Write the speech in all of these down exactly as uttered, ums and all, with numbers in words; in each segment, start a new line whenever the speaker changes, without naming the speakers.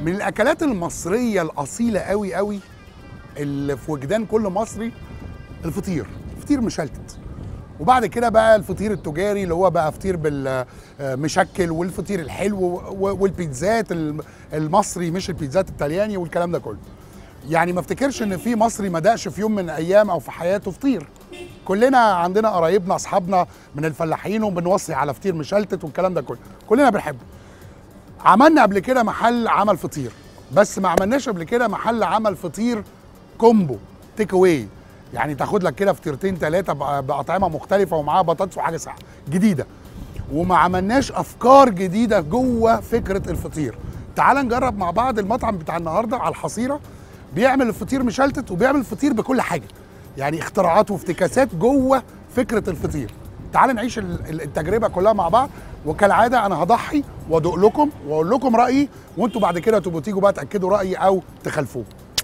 من الاكلات المصريه الاصيله قوي قوي اللي في وجدان كل مصري الفطير، فطير مشلتت. وبعد كده بقى الفطير التجاري اللي هو بقى فطير بالمشكل، والفطير الحلو، والبيتزات المصري مش البيتزات الطلياني والكلام ده كله. يعني ما افتكرش ان في مصري ما دقش في يوم من الايام او في حياته فطير. كلنا عندنا قرايبنا اصحابنا من الفلاحين وبنوصي على فطير مشلتت والكلام ده كله، كلنا بنحبه. عملنا قبل كده محل عمل فطير، بس ما عملناش قبل كده محل عمل فطير كومبو تيك اواي، يعني تاخد لك كده فطيرتين ثلاثه باطعمه مختلفه ومعاها بطاطس وحاجه ساعه جديده. وما عملناش افكار جديده جوه فكره الفطير. تعال نجرب مع بعض المطعم بتاع النهارده على الحصيره، بيعمل الفطير مشلتت وبيعمل الفطير بكل حاجه، يعني اختراعات وافتكاسات جوه فكره الفطير. تعال نعيش التجربه كلها مع بعض، وكالعاده انا هضحي وادوق لكم واقول لكم رايي، وانتوا بعد كده تبقوا تيجوا بقى تاكدوا رايي او تخالفوه.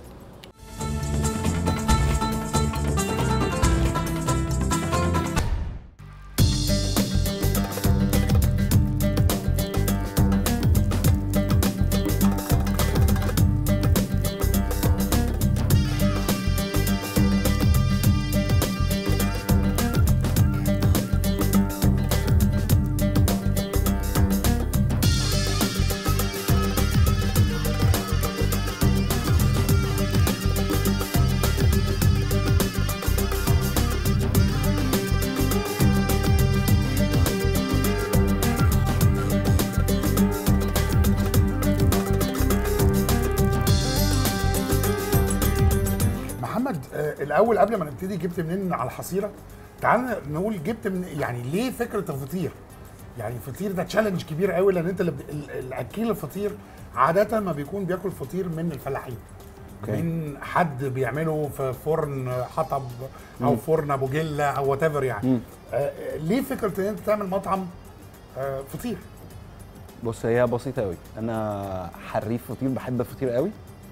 الاول قبل ما نبتدي، جبت منين على الحصيره؟ تعال نقول جبت من، يعني ليه فكره الفطير؟ يعني الفطير ده تشالنج كبير قوي، لان انت الاكيل الفطير عاده ما بيكون بياكل فطير من الفلاحين، okay. من حد بيعمله في فرن حطب او مم. فرن ابو جله او وات ايفر يعني. آه ليه فكره ان انت تعمل مطعم آه فطير؟
بص، هي بسيطه قوي. انا حريف فطير، بحب الفطير قوي.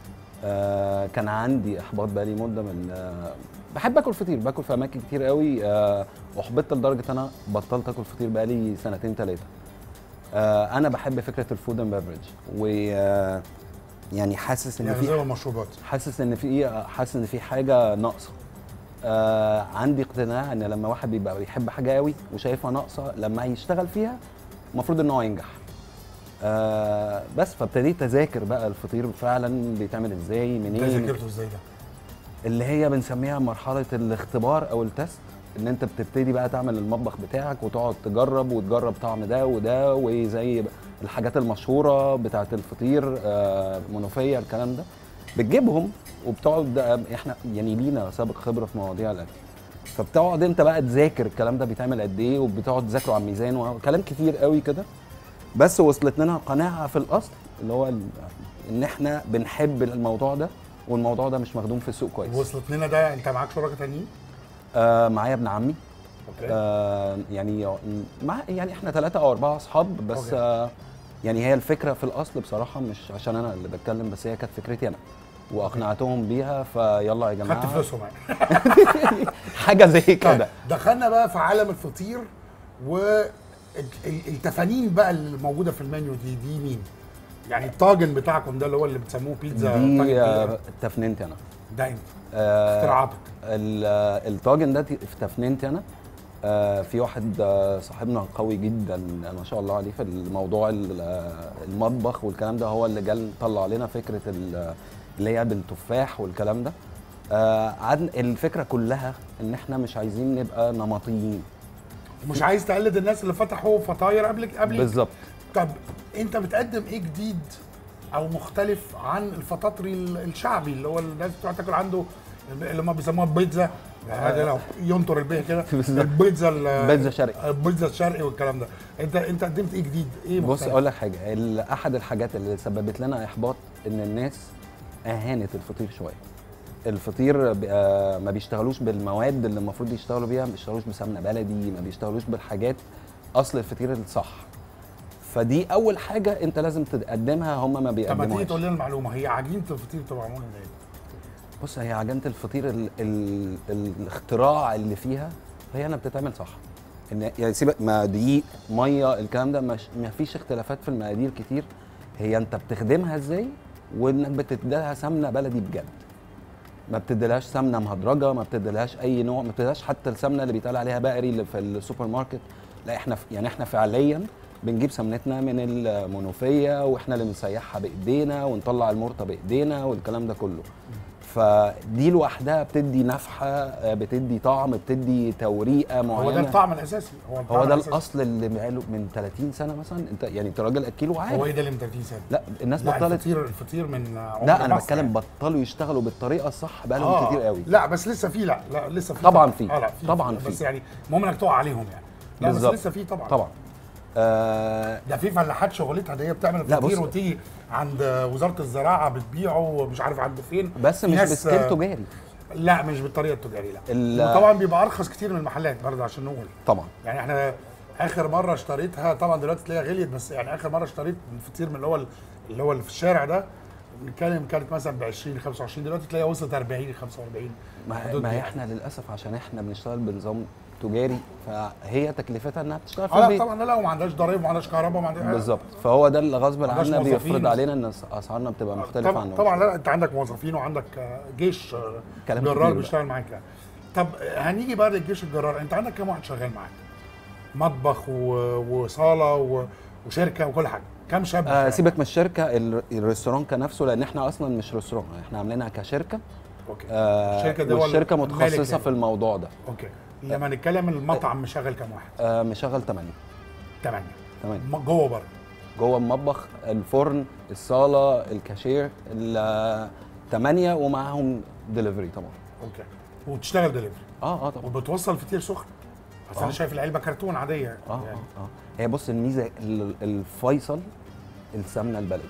آه كان عندي احباط بقالي مده من آه بحب اكل فطير، باكل في اماكن كتير قوي، آه احبطت لدرجه انا بطلت اكل فطير بقالي سنتين ثلاثه. آه انا بحب فكره الفود اند بيفرج، و آه يعني حاسس ان
يعني
في
زي المشروبات،
حاسس ان في حاسس ان في حاجه ناقصه. آه عندي اقتناع ان لما واحد بيبقى بيحب حاجه قوي وشايفها ناقصه، لما يشتغل فيها المفروض ان هو ينجح. آه بس فابتديت اذاكر بقى الفطير فعلا بيتعمل ازاي، منين.
انت ذاكرته ازاي ده؟
اللي هي بنسميها مرحله الاختبار او التست، ان انت بتبتدي بقى تعمل المطبخ بتاعك وتقعد تجرب وتجرب طعم ده وده، وزي الحاجات المشهوره بتاعه الفطير، آه منوفيه، الكلام ده بتجيبهم وبتقعد. احنا يعني لينا سابق خبره في مواضيع الاكل، فبتقعد انت بقى تذاكر الكلام ده بيتعمل قد ايه، وبتقعد تذاكره على الميزان وكلام كتير قوي كده. بس وصلت لنا قناعه في الاصل اللي هو ان احنا بنحب الموضوع ده، والموضوع ده مش مخدوم في السوق كويس.
وصلت لنا ده. انت معاك شركاء تانيين؟
آه معايا ابن عمي.
اوكي.
آه يعني مع يعني احنا ثلاثه او اربعه اصحاب بس. أوكي. آه يعني هي الفكره في الاصل بصراحه مش عشان انا اللي بتكلم، بس هي كانت فكرتي انا واقنعتهم بيها، فيلا يا جماعه
خدت فلوسهم يعني
حاجه زي كده.
دخلنا بقى في عالم الفطير، والتفانين بقى اللي موجوده في المنيو دي دي مين؟ يعني الطاجن بتاعكم ده اللي هو اللي بتسموه بيتزا
دي آه تفننتي انا.
ده انت
آه
اختراعاتك.
الطاجن ده في تفننتي انا. آه في واحد آه صاحبنا قوي جدا ما شاء الله عليه في الموضوع المطبخ والكلام ده، هو اللي جال طلع لنا فكره اللي هي بالتفاح والكلام ده. آه الفكره كلها ان احنا مش عايزين نبقى نمطيين،
مش عايز تقلد الناس اللي فتحوا فطاير قبلك قبلك
بالظبط.
طب انت بتقدم ايه جديد او مختلف عن الفطاطري الشعبي اللي هو الناس بتقعد تاكل عنده، اللي هم بيسموها بيتزا، يعني لو ينطر البيه كده البيتزا
البيتزا الشرقي
البيتزا الشرقي والكلام ده. انت انت قدمت ايه جديد؟ ايه مختلف؟
بص اقول لك حاجه، احد الحاجات اللي سببت لنا احباط ان الناس اهانت الفطير شويه. الفطير ما بيشتغلوش بالمواد اللي المفروض يشتغلوا بيها، ما بيشتغلوش بسمنه بلدي، ما بيشتغلوش بالحاجات اصل الفطير الصح. فدي اول حاجه انت لازم تقدمها، هم ما بيقدموهاش.
طب ما تيجي تقول لنا المعلومه، هي عجينه الفطير بتبقى معموله ازاي؟
بص، هي عجينه الفطير ال ال الاختراع اللي فيها هي انها بتتعمل صح. ان يعني سيبك ما دقيق ميه الكلام ده، ما فيش اختلافات في المقادير كتير، هي انت بتخدمها ازاي وانك بتديلها سمنه بلدي بجد، ما بتديلهاش سمنه مهدرجه، ما بتديلهاش اي نوع، ما بتديلهاش حتى السمنه اللي بيتقال عليها بقري اللي في السوبر ماركت. لا احنا يعني احنا فعليا بنجيب سمنتنا من المنوفيه، واحنا اللي بنسيحها بايدينا ونطلع المرطه بايدينا والكلام ده كله. فدي لوحدها بتدي نفحه، بتدي طعم، بتدي توريقه معينه.
هو ده الطعم الاساسي، هو, الطعم
هو ده
الأساسي.
الاصل اللي بقاله من ثلاثين سنه مثلا. انت يعني انت راجل اكيل وعارف.
هو ايه ده اللي من ثلاثين سنه؟
لا الناس
لا
بطلت.
الفطير الفطير من عمر
لا انا
مصر
بتكلم
يعني.
بطلوا يشتغلوا بالطريقه الصح بقالهم
آه.
كتير قوي.
لا بس لسه في، لا لا لسه في
طبعا في
آه لا في
طبعا
في. بس
في
يعني المهم انك تقع عليهم يعني. لا
بالزبط.
بس لسه في طبعا
طبعا آه
ده في فلاحات شغلتها دي هي بتعمل
لا
الفطير
بص.
وتيجي عند وزاره الزراعه بتبيعه ومش عارف عند فين.
بس مش
ناس-
بسكيل تجاري.
لا مش بالطريقه التجاريه لا.
ال-
وطبعا بيبقى ارخص كتير من المحلات برضه عشان نقول.
طبعا
يعني احنا اخر مره اشتريتها، طبعا دلوقتي تلاقيها غليت، بس يعني اخر مره اشتريت الفطير من اللي هو اللي هو اللي في الشارع ده، بنتكلم كانت مثلا ب عشرين خمسة وعشرين، دلوقتي تلاقيها وصلت أربعين خمسة وأربعين.
ما,
حدود
ما
دي
هي
يعني.
احنا للاسف عشان احنا بنشتغل بنظام تجاري، فهي تكلفتها انها بتشتغل في
اه لا
البيت.
طبعا، لا لا وما عندهاش ضرايب وما عندهاش كهرباء وما عندهاش
بالظبط، فهو ده اللي غصب
عندهاش
عنا
موظفين.
بيفرض علينا ان اسعارنا بتبقى مختلفه
طبعا
عنهم.
طبعا. لا لا انت عندك موظفين وعندك آه، جيش آه،
كلام
جرار
كبير
بيشتغل معاك يعني. طب هنيجي بقى للجيش الجرار، انت عندك كام واحد شغال معاك؟ مطبخ و... وصاله و... وشركه وكل حاجه، كام شاب؟
آه سيبك من الشركه، ال- الريستوران كنفسه، لان احنا اصلا مش ريستوران، احنا عاملينها كشركه.
اوكي
آه
الشركة دي هو
والشركه
المالك
متخصصه
يعني.
في الموضوع ده.
اوكي لما نتكلم المطعم مشغل كام واحد؟
آه مشغل ثمانية
ثمانية
ثمانية
م- جوه بره.
جوه المطبخ، الفرن، الصاله، الكاشير، ثمانية ومعاهم دليفري طبعا.
اوكي وتشتغل دليفري
اه اه طبعا.
وبتوصل فطير سخن؟ بس انا
آه.
شايف العلبه كرتون عاديه
اه
يعني.
اه اه هي بص الميزه ال- الفيصل السمنه البلدي،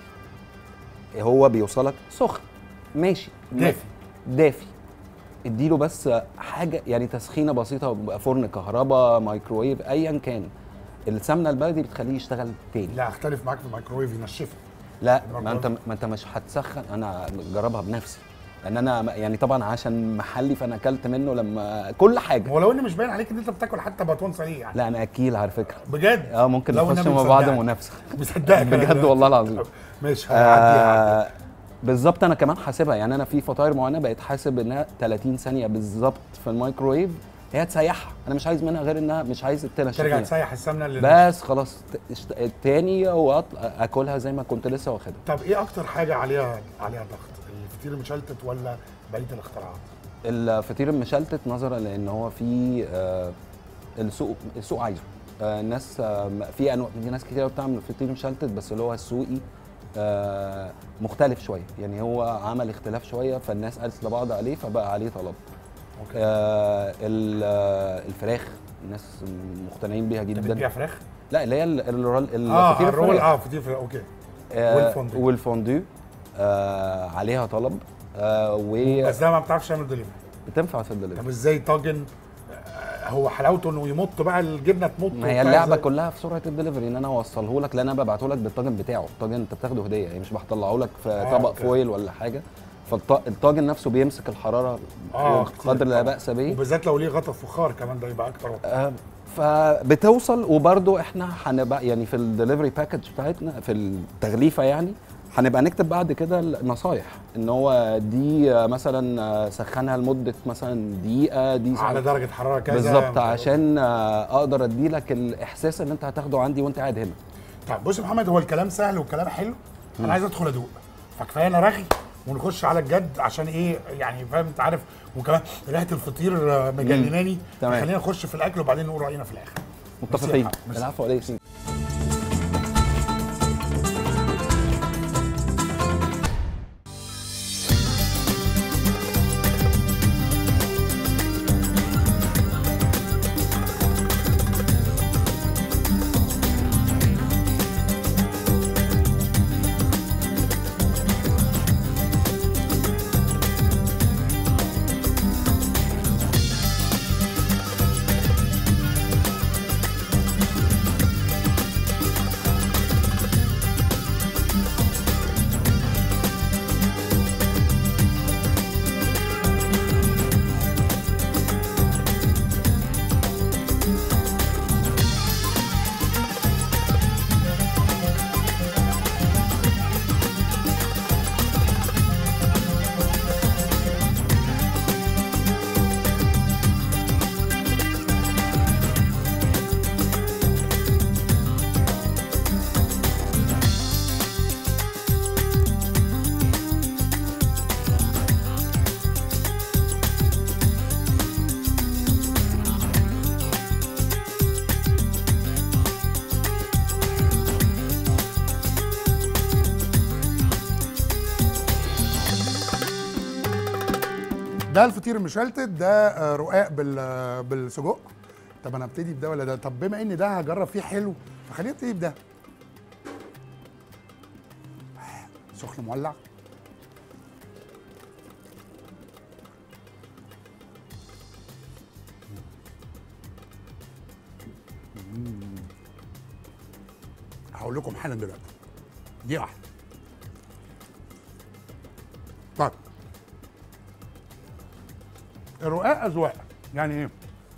هو بيوصلك سخن ماشي
دافي.
دافي، اديله بس حاجه يعني تسخينه بسيطه، بيبقى فرن كهرباء مايكرويف ايا كان، السمنه البلدي بتخليه يشتغل تاني.
لا اختلف معاك في الميكروويف ينشفك.
لا ما انت ما انت مش هتسخن، انا جربها بنفسي لان انا يعني طبعا عشان محلي فانا اكلت منه لما كل حاجه.
ولو ان مش باين عليك ان انت بتاكل حتى باتون سريع يعني.
لا انا اكيل على فكره
بجد؟
اه ممكن
لو
نخش
النبي
مع بعض
مصدقك.
منافسه
مصدقك
بجد والله العظيم.
ماشي هعديها.
آه بالظبط، انا كمان حاسبها يعني، انا في فطاير معينه بقيت حاسب انها ثلاثين ثانيه بالظبط في الميكرويف هي تسيحها، انا مش عايز منها غير انها مش عايز تنشف
ترجع
فيها.
تسيح السمنه اللي
بس خلاص ت- التاني واكلها زي ما كنت لسه واخدها.
طب ايه اكتر حاجه عليها عليها ضغط؟ الفطير المشلتت ولا بقيه الاختراعات؟
الفطير المشلتت نظرا لان هو في آه السوق السوق عايزه، آه الناس آه في انواع، في ناس كتير بتعمل فطير مشلتت بس اللي هو السوقي آه مختلف شويه، يعني هو عمل اختلاف شويه فالناس قالت لبعض عليه فبقى عليه طلب.
اوكي
آه ال- آه، الفراخ الناس مقتنعين بيها
انت
جدا.
بتبيع فراخ؟
لا اللي هي ال- ال-
اه
الفطير
الرول
الفراخ.
اه فطير فراخ اوكي.
آه
والفوندو.
والفوندو آه عليها طلب آه وبتنفع
بس ده ما بتعرفش تعمل دليفري.
في الدليفري.
طب ازاي طاجن آه، هو حلاوته انه يمط بقى الجبنه تمط
ما هي
وبتاع
اللعبه
إزاي؟
كلها في سرعه الدليفري، ان انا اوصله لك، لان انا ببعته لك بالطاجن بتاعه، الطاجن انت بتاخده هديه يعني مش بطلعه لك في
آه،
طبق
أوكي.
فويل ولا حاجه، فالطاجن نفسه بيمسك الحراره
اه
قدر لا باس به.
وبالذات لو ليه غطا فخار كمان ده يبقى اكتر وقت.
آه، فبتوصل، وبرده احنا هنبقى يعني في الدليفري باكج بتاعتنا في التغليفه يعني هنبقى نكتب بعد كده النصايح ان هو دي آه، مثلا آه، سخنها لمده مثلا دقيقه دي
على درجه حراره كذا
بالظبط عشان آه، اقدر ادي لك الاحساس اللي انت هتاخده عندي وانت قاعد هنا.
طب بص يا محمد، هو الكلام سهل والكلام حلو، انا عايز ادخل ادوق، فكفايه انا رغي ونخش على الجد عشان ايه يعني فاهم انت عارف، وكمان ريحه الفطير آه، مجنناني.
تمام.
خلينا نخش في الاكل وبعدين نقول راينا في الاخر.
متفقين.
ميرسي يا محمد.
العفو عليك.
ده الفطير المشلتت، ده آه، رقاق بال آه، بالسجق. طب انا ابتدي بده ولا ده؟ طب بما ان ده هجرب فيه حلو فخليني ابتدي بده. سخن مولع. هقول لكم حالا دلوقتي دي واحده. طيب الرقاق اذواق، يعني ايه؟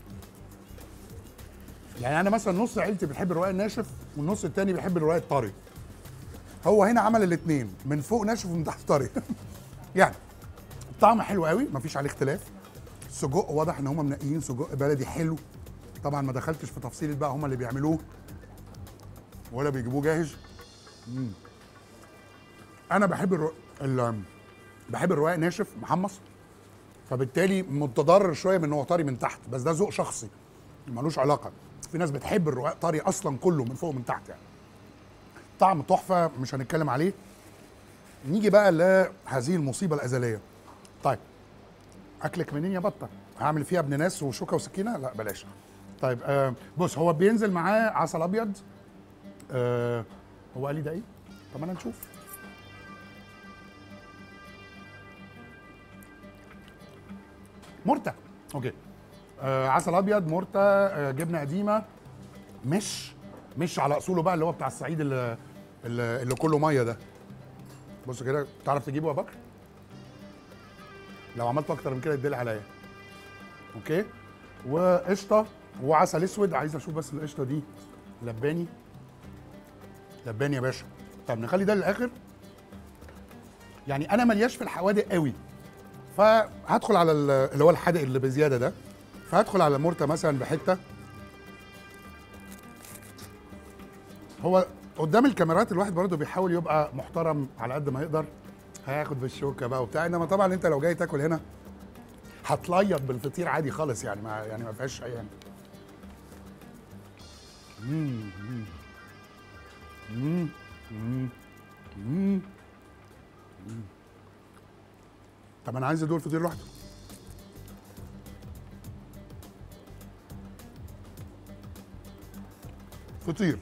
يعني انا مثلا نص عيلتي بتحب الرقاق الناشف والنص التاني بيحب الرقاق الطري. هو هنا عمل الاثنين، من فوق ناشف ومن تحت طري. يعني الطعم حلو قوي مفيش عليه اختلاف. السجق واضح ان هم منقيين سجق بلدي حلو. طبعا ما دخلتش في تفصيل بقى هم اللي بيعملوه ولا بيجيبوه جاهز. مم. انا بحب الرق... ال... بحب الرقاق ناشف محمص، فبالتالي متضرر شويه من ان هو طري من تحت، بس ده ذوق شخصي ملوش علاقه. في ناس بتحب الرقاق طري اصلا كله من فوق ومن تحت يعني. طعم تحفه مش هنتكلم عليه. نيجي بقى لهذه المصيبه الازليه. طيب اكلك منين يا بطه؟ هعمل فيها ابن ناس وشوكه وسكينه؟ لا بلاش. طيب آه بص، هو بينزل معاه عسل ابيض. آه هو قال لي ده ايه؟ طب انا نشوف. مرتة. اوكي. آه عسل ابيض، مرتة، آه جبنه قديمه، مش مش على اصوله بقى اللي هو بتاع الصعيد اللي اللي, اللي كله ميه ده. بص كده، تعرف تجيبه يا بكر؟ لو عملته اكتر من كده يدل عليا. اوكي. وقشطه وعسل اسود. عايز اشوف بس القشطه دي لباني. لباني يا باشا. طب نخلي ده للاخر. يعني انا ملياش في الحوادق قوي، فهدخل على اللي هو الحادق اللي بزياده ده. فهدخل على مرتة مثلا بحته. هو قدام الكاميرات الواحد برضه بيحاول يبقى محترم على قد ما يقدر، هياخد بالشوكه بقى وبتاع، انما طبعا انت لو جاي تاكل هنا هتليط بالفطير عادي خالص يعني، ما يعني ما فيهاش اي يعني. مم، مم. مم، مم، مم، مم. طب انا عايز ادوق الفطير لوحده. فطير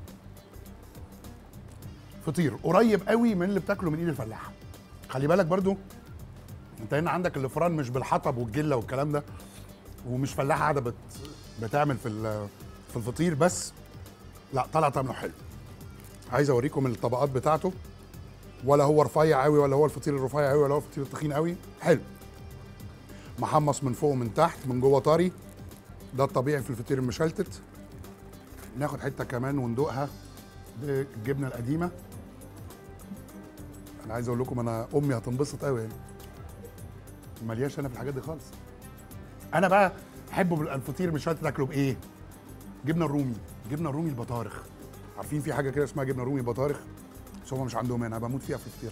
فطير قريب قوي من اللي بتاكله من ايد الفلاح. خلي بالك برضو انت هنا عندك الفران مش بالحطب والجله والكلام ده، ومش فلاحه قاعده بت... بتعمل في في الفطير بس. لا طلع طعمه حلو. عايز اوريكم الطبقات بتاعته، ولا هو رفيع قوي ولا هو الفطير الرفيع قوي ولا هو الفطير التخين قوي. حلو، محمص من فوق ومن تحت، من جوه طري. ده الطبيعي في الفطير المشلتت. ناخد حته كمان وندوقها بالجبنه القديمه. انا عايز اقول لكم انا امي هتنبسط قوي يعني. ملياش انا في الحاجات دي خالص. انا بقى احبه الفطير المشلتت تاكله بايه؟ جبنه الرومي. جبنه الرومي البطارخ. عارفين في حاجه كده اسمها جبنه رومي بطارخ؟ بس هم مش عندهم هنا. بموت فيها في الفطير.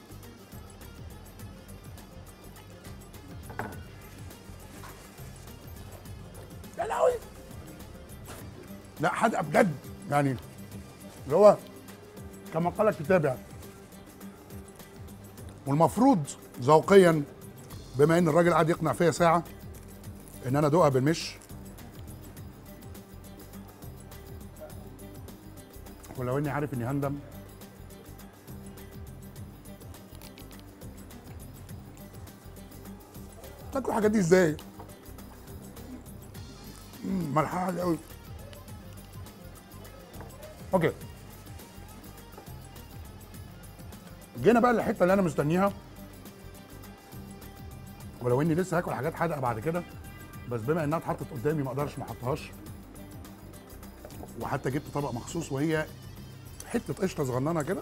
يا لهوي، لا حدقه بجد يعني، اللي هو كما قال الكتاب يعني. والمفروض ذوقيا، بما ان الراجل قاعد يقنع فيا ساعه، ان انا ادوقها بالمش. ولو اني عارف اني هندم. تاكلوا الحاجات دي ازاي؟ امم ملحها عالي قوي. اوكي، جينا بقى للحته اللي انا مستنيها، ولو اني لسه هاكل حاجات حادقه بعد كده، بس بما انها اتحطت قدامي ما اقدرش ما احطهاش. وحتى جبت طبق مخصوص، وهي حته قشطه صغننه كده.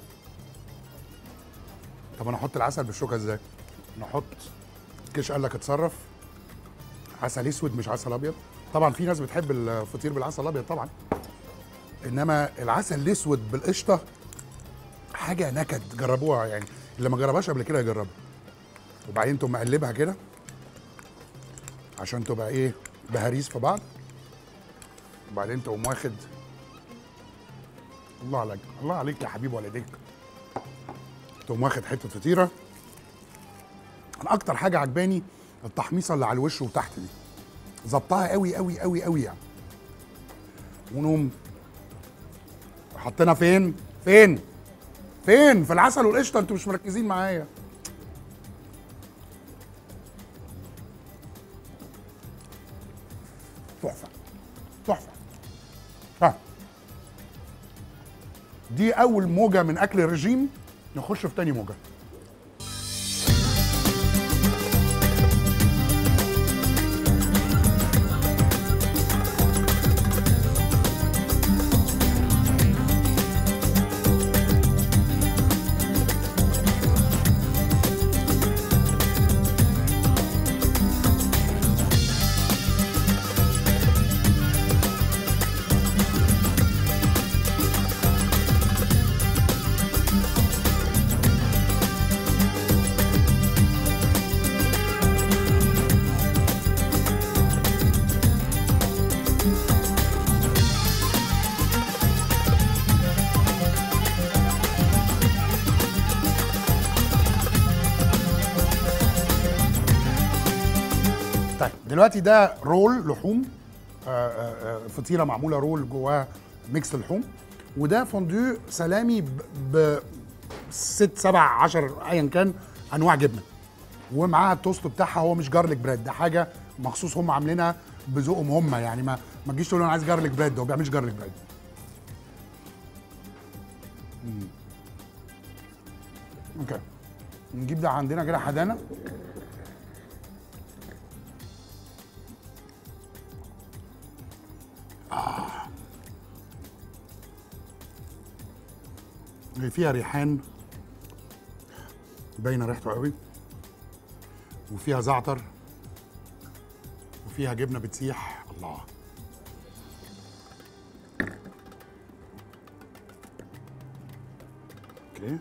طب انا احط العسل بالشوكه ازاي؟ نحط كيش قال لك اتصرف. عسل اسود مش عسل ابيض. طبعا في ناس بتحب الفطير بالعسل الابيض طبعا، انما العسل الاسود بالقشطه حاجه نكد. جربوها يعني، اللي ما جربهاش قبل كده يجربها. وبعدين تقوم مقلبها كده عشان تبقى ايه، بهاريز في بعض. وبعدين تقوم واخد، الله عليك الله عليك يا حبيب والديك، تقوم واخد حته فطيره. انا اكتر حاجه عجباني التحميصه اللي على الوش وتحت دي ظبطها قوي قوي قوي قوي يعني. ونقوم حطينا فين فين فين في العسل والقشطه، انتوا مش مركزين معايا. تحفه تحفه. ها دي اول موجه من اكل الرجيم، نخش في تاني موجه. دلوقتي ده رول لحوم، آآ آآ فطيره معموله رول جواها ميكس لحوم، وده فوندو سلامي ب ست سبع عشر ايا كان انواع جبنه، ومعاها التوست بتاعها. هو مش جارليك بريد، ده حاجه مخصوص هم عاملينها بذوقهم هم يعني. ما ما تجيش تقول انا عايز جارليك بريد، ده هو ما بيعملش جارليك بريد. مم. اوكي نجيب ده عندنا كده حدانا. اللي فيها ريحان باينه ريحته قوي، وفيها زعتر، وفيها جبنه بتسيح. الله. اوكي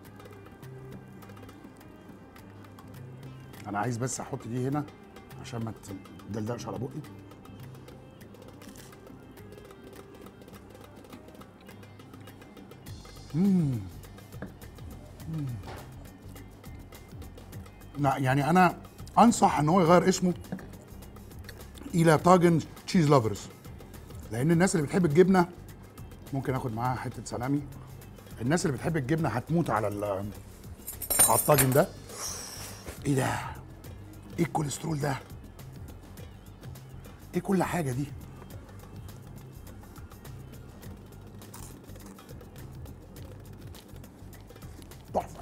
انا عايز بس احط دي هنا عشان ما تدلدقش على بقي. مم. مم. لا يعني انا انصح ان هو يغير اسمه الى طاجن تشيز لافرز، لان الناس اللي بتحب الجبنه ممكن اخد معاها حته سلامي. الناس اللي بتحب الجبنه هتموت على على الطاجن ده. ايه ده؟ ايه الكوليسترول ده؟ ايه كل حاجه دي؟ تحفه.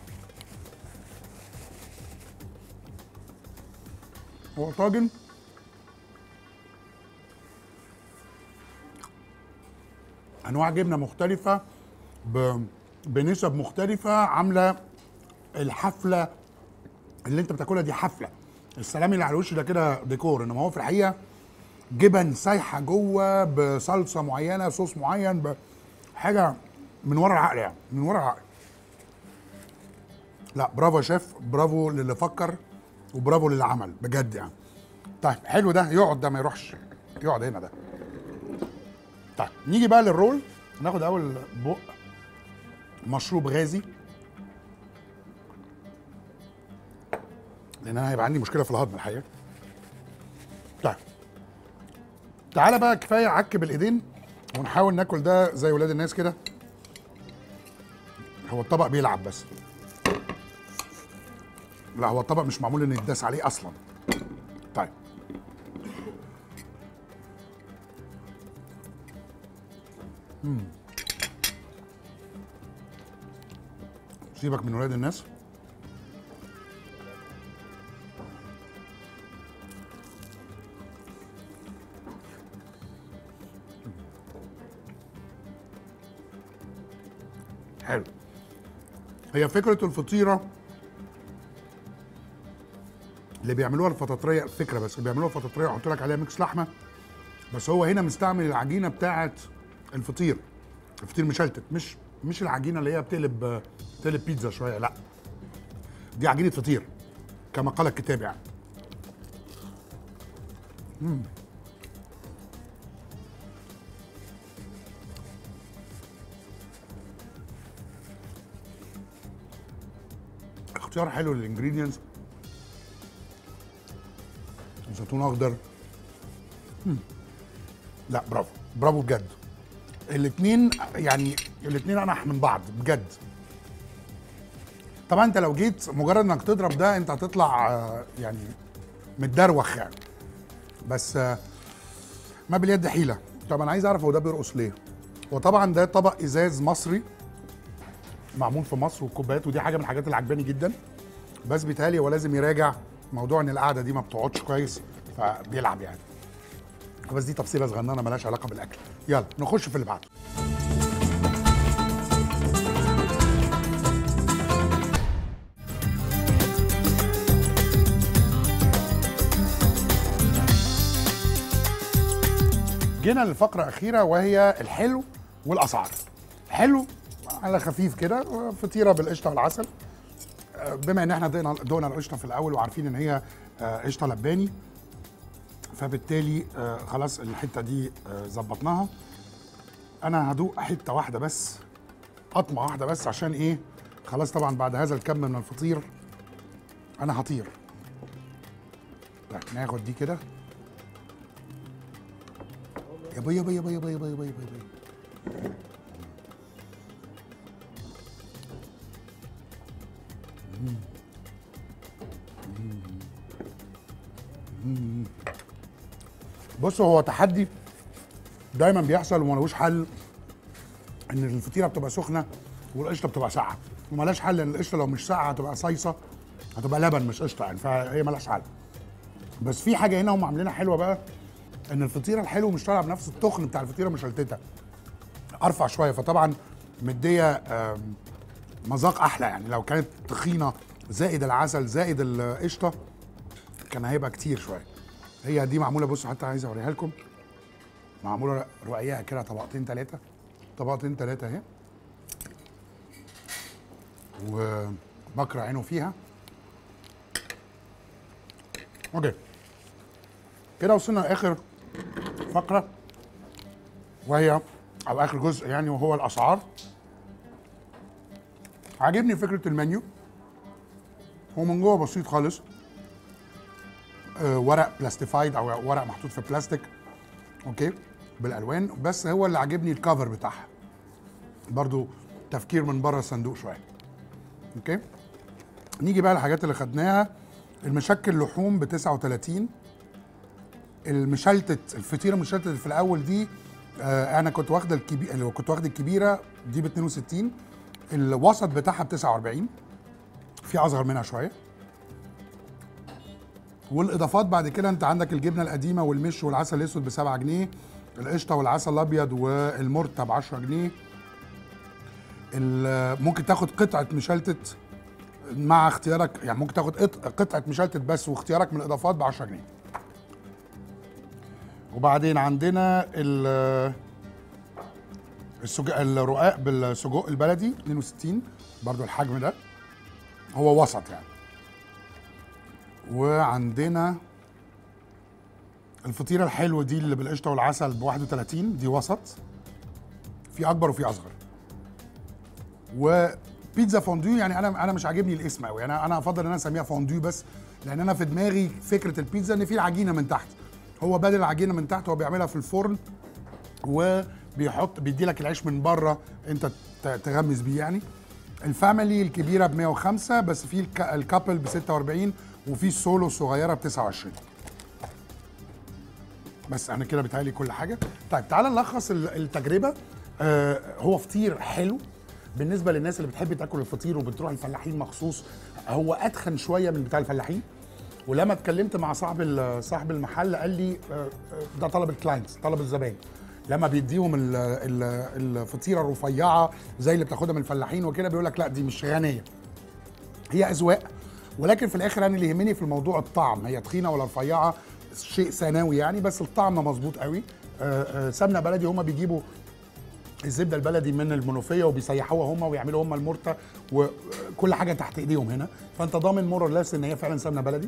هو طاجن انواع جبنه مختلفه ب... بنسب مختلفه، عامله الحفله اللي انت بتاكلها دي حفله. السلامي اللي على الوش ده كده ديكور، انما هو في الحقيقه جبن سايحه جوه بصلصه معينه، صوص معين، بحاجه من ورا العقل يعني، من ورا العقل. لا برافو يا شيف، برافو للي فكر وبرافو للي عمل بجد يعني. طيب حلو ده، يقعد ده ما يروحش، يقعد هنا ده. طيب نيجي بقى للرول. ناخد اول بق مشروب غازي، لان انا هيبقى عندي مشكله في الهضم الحقيقه. طيب تعالى بقى، كفايه عك بالايدين ونحاول ناكل ده زي ولاد الناس كده. هو الطبق بيلعب بس، لا هو الطبق مش معمول ان يتداس عليه اصلا. طيب امم سيبك من ولاد الناس. حلو. هي فكره الفطيره اللي بيعملوها الفطاطريه، فكره بس اللي بيعملوها الفطاطريه يحطوا لك عليها ميكس لحمه، بس هو هنا مستعمل العجينه بتاعه الفطير، الفطير مشلتت، مش مش العجينه اللي هي بتقلب بتقلب بيتزا شويه، لا دي عجينه فطير كما قال الكتاب يعني. مم. اختيار حلو للانجريدينتس. زيتون اخضر. مم. لا برافو برافو بجد. الاثنين يعني الاثنين انح من بعض بجد. طبعا انت لو جيت مجرد انك تضرب ده انت هتطلع آه، يعني متدروخ يعني. بس آه، ما باليد حيله. طب انا عايز اعرف هو ده بيرقص ليه؟ وطبعا ده طبق ازاز مصري معمول في مصر والكوبايات، ودي حاجه من الحاجات اللي عجباني جدا. بس بيتهيألي هو لازم يراجع موضوع ان القعده دي ما بتقعدش كويس فبيلعب يعني. بس دي تفصيله صغننه مالهاش علاقه بالاكل. يلا نخش في اللي بعده. جينا للفقره الاخيره وهي الحلو والاسعار. حلو على خفيف كده، فطيره بالقشطه والعسل. بما ان احنا دقنا دقنا القشطه في الاول وعارفين ان هي قشطه لباني، فبالتالي خلاص الحته دي ظبطناها. انا هدوق حته واحده بس، قطمه واحده بس، عشان ايه؟ خلاص طبعا بعد هذا الكم من الفطير انا هطير. طيب ناخد دي كده. يا بي يا بي يا بي يا بي يا بي يا بي يا بي. بصوا هو تحدي دايما بيحصل وملوش حل، ان الفطيره بتبقى سخنه والقشطه بتبقى ساقعه، وملهاش حل ان القشطه لو مش ساقعه هتبقى صيصه، هتبقى لبن مش قشطه يعني، فهي ملهاش حل. بس في حاجه هنا هم عاملينها حلوه بقى، ان الفطيره الحلو مش طالعه بنفس التخن بتاع الفطيره مشلتته، ارفع شويه، فطبعا مديه مذاق احلى يعني. لو كانت تخينه زائد العسل زائد القشطه كان هيبقى كتير شويه. هي دي معموله، بصوا حتى عايز اوريها لكم، معموله رقيقه كده، طبقتين ثلاثه طبقتين ثلاثه اهي، وبكره عينه فيها. اوكي كده وصلنا لاخر فقره وهي او اخر جزء يعني، وهو الاسعار. عاجبني فكره المنيو، هو من جوه بسيط خالص، أه ورق بلاستيفايد او ورق محطوط في بلاستيك اوكي بالالوان، بس هو اللي عاجبني الكفر بتاعها، برضو تفكير من بره الصندوق شويه. اوكي نيجي بقى للحاجات اللي خدناها. المشكل لحوم ب تسعة وتلاتين، المشلتت الفطيره المشلتت في الاول دي آه انا كنت واخده الكبيره، كنت واخده الكبيره دي ب اتنين وستين، الوسط بتاعها ب تسعة واربعين، في اصغر منها شويه. والاضافات بعد كده انت عندك الجبنه القديمه والمش والعسل الاسود ب سبعة جنيه، القشطه والعسل الابيض والمرتة ب عشرة جنيه. ممكن تاخد قطعه مشلتت مع اختيارك، يعني ممكن تاخد قطعه مشلتت بس واختيارك من الاضافات ب عشرة جنيه. وبعدين عندنا ال السج... الرقاق بالسجق البلدي اتنين وستين، برضو الحجم ده هو وسط يعني. وعندنا الفطيره الحلوه دي اللي بالقشطه والعسل ب واحد وتلاتين، دي وسط، في اكبر وفي اصغر. وبيتزا فوندو، يعني انا انا مش عاجبني الاسم قوي، انا انا افضل ان انا اسميها فوندو بس، لان انا في دماغي فكره البيتزا ان في العجينه من تحت، هو بدل العجينه من تحت هو بيعملها في الفرن وبيحط بيدي لك العيش من بره انت تغمس بيه يعني. الفاميلي الكبيره ب مية وخمسة، بس في الكابل ب ستة واربعين، وفي السولو الصغيره ب تسعة وعشرين. بس انا كده بيتهيألي كل حاجه. طيب تعالى نلخص التجربه. آه هو فطير حلو بالنسبه للناس اللي بتحب تاكل الفطير وبتروح الفلاحين مخصوص، هو اتخن شويه من بتاع الفلاحين. ولما اتكلمت مع صاحب صاحب المحل قال لي ده طلب الكلاينتس، طلب الزباين، لما بيديهم الفطيره الرفيعه زي اللي بتاخدها من الفلاحين وكده بيقول لك لا دي مش غنيه، هي اذواق. ولكن في الاخر انا اللي يهمني في الموضوع الطعم، هي تخينه ولا رفيعه شيء ثانوي يعني، بس الطعم مظبوط قوي. سمنه بلدي، هم بيجيبوا الزبده البلدي من المنوفيه وبيسيحوها هم ويعملوا هم المرتة وكل حاجه تحت ايديهم هنا، فانت ضامن مور لاس ان هي فعلا سمنه بلدي.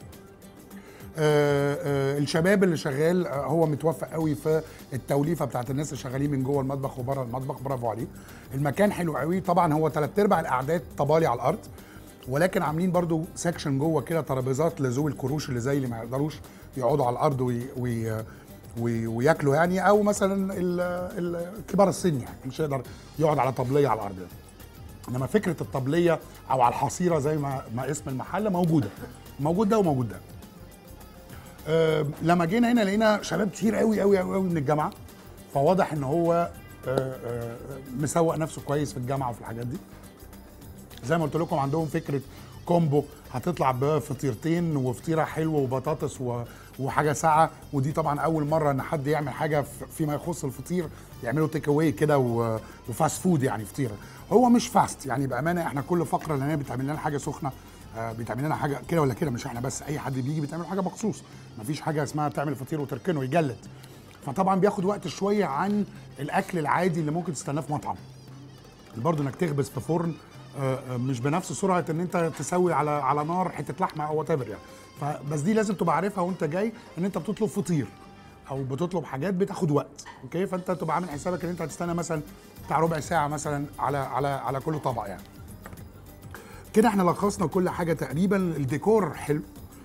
آآ آآ الشباب اللي شغال هو متوفق قوي في التوليفه بتاعت الناس اللي شغالين من جوه المطبخ وبره المطبخ، برافو عليه. المكان حلو قوي، طبعا هو ثلاث ارباع الاعداد طبالي على الارض، ولكن عاملين برضو سكشن جوه كده ترابيزات لذوي الكروش اللي زي اللي ما يقدروش يقعدوا على الارض وي وي وي وياكلوا يعني، او مثلا الكبار السن يعني مش يقدر يقعد على طبليه على الارض. انما فكره الطبليه او على الحصيره زي ما ما اسم المحل موجوده، موجود ده وموجود ده. أه لما جينا هنا لقينا شباب كتير قوي قوي قوي من الجامعه، فواضح ان هو أه أه مسوق نفسه كويس في الجامعه وفي الحاجات دي. زي ما قلت لكم عندهم فكره كومبو هتطلع بفطيرتين وفطيره حلوه وبطاطس وحاجه ساقعه، ودي طبعا اول مره ان حد يعمل حاجه فيما يخص الفطير يعملوا تيك اواي كده وفاست فود يعني فطيره. هو مش فاست يعني بامانه، احنا كل فقره لان بتعمل لنا حاجه سخنه، بيتعمل لنا حاجه كده ولا كده، مش احنا بس، اي حد بيجي بيتعمل حاجه مخصوص، مفيش حاجه اسمها تعمل فطير وتركنه يجلد. فطبعا بياخد وقت شويه عن الاكل العادي اللي ممكن تستناه في مطعم. برضه انك تخبز في فرن مش بنفس سرعه ان انت تسوي على على نار حته لحمه او وات ايفر يعني. فبس دي لازم تبقى عارفها وانت جاي ان انت بتطلب فطير او بتطلب حاجات بتاخد وقت، اوكي؟ فانت تبقى عامل حسابك ان انت هتستنى مثلا بتاع ربع ساعه مثلا على على على كل طبق يعني. كده احنا لخصنا كل حاجه تقريبا. الديكور حلو،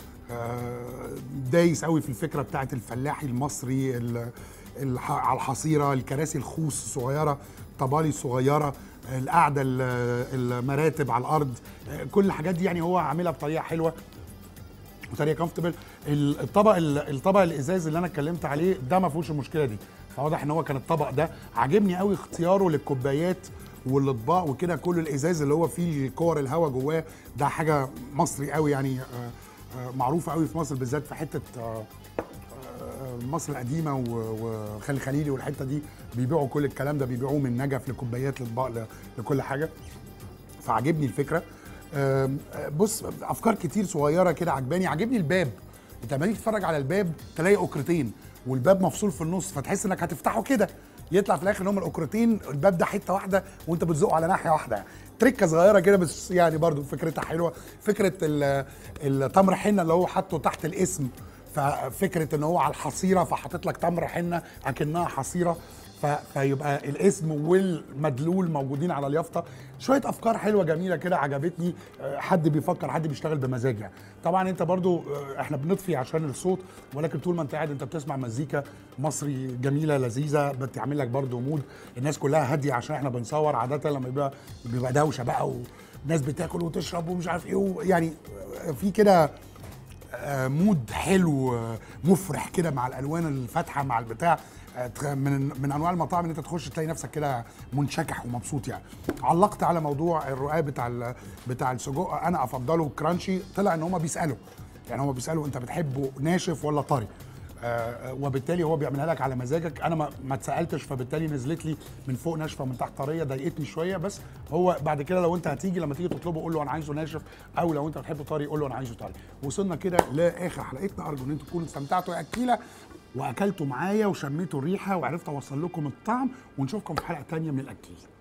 دايس قوي في الفكره بتاعت الفلاحي المصري، على الحصيره، الكراسي الخوص الصغيره، الطبالي الصغيره، القعده، المراتب على الارض، كل الحاجات دي يعني هو عاملها بطريقه حلوه وطريقه كومفتبل. الطبق الطبق الازاز اللي انا اتكلمت عليه ده ما فيهوش المشكله دي، فواضح ان هو كان الطبق ده عاجبني قوي اختياره للكوبايات والاطباق وكده، كل الازاز اللي هو فيه كور الهواء جواه ده حاجه مصري قوي يعني، معروفه قوي في مصر بالذات في حته مصر القديمه وخالد الخليلي والحته دي، بيبيعوا كل الكلام ده، بيبيعوه من نجف لكوبايات لاطباق لكل حاجه. فعجبني الفكره. بص افكار كتير صغيره كده عجباني. عجبني الباب، انت لما تيجي تتفرج على الباب تلاقي اوكرتين والباب مفصول في النص، فتحس انك هتفتحه كده يطلع في الاخر ان هم الاوكرتين الباب ده حته واحده وانت بتزقه على ناحيه واحده يعني. تركه صغيره كده بس يعني برضو فكرتها حلوه. فكره التمر حنه اللي هو حاطه تحت الاسم، ففكره ان هو على الحصيره فحاطط لك تمر حنه اكنها حصيره، فيبقى الاسم والمدلول موجودين على اليافطه. شويه افكار حلوه جميله كده عجبتني. حد بيفكر، حد بيشتغل بمزاج يعني. طبعا انت برضو احنا بنطفي عشان الصوت، ولكن طول ما انت قاعد انت بتسمع مزيكا مصري جميله لذيذه بتعمل لك برضو مود. الناس كلها هاديه عشان احنا بنصور عاده، لما بيبقى بيبقى دوشه بقى وناس بتاكل وتشرب ومش عارف ايه يعني، في كده مود حلو مفرح كده مع الالوان الفاتحه مع البتاع. من من انواع المطاعم ان انت تخش تلاقي نفسك كده منشكح ومبسوط يعني. علقت على موضوع الرقاق بتاع بتاع السجق، انا افضله كرانشي. طلع ان هم بيسالوا يعني هم بيسالوا انت بتحبه ناشف ولا طري، آه وبالتالي هو بيعملها لك على مزاجك. انا ما, ما اتسالتش، فبالتالي نزلت لي من فوق ناشفه من تحت طريه، ضايقتني شويه. بس هو بعد كده لو انت هتيجي لما تيجي تطلبه قول له انا عايزه ناشف، او لو انت بتحبه طري قول له انا عايزه طري. وصلنا كده لاخر حلقتنا. ارجو ان انتم تكونوا استمتعتوا يا اكيله واكلتوا معايا وشميتوا الريحه وعرفت اوصل لكم الطعم، ونشوفكم في حلقه ثانيه من الاكيل.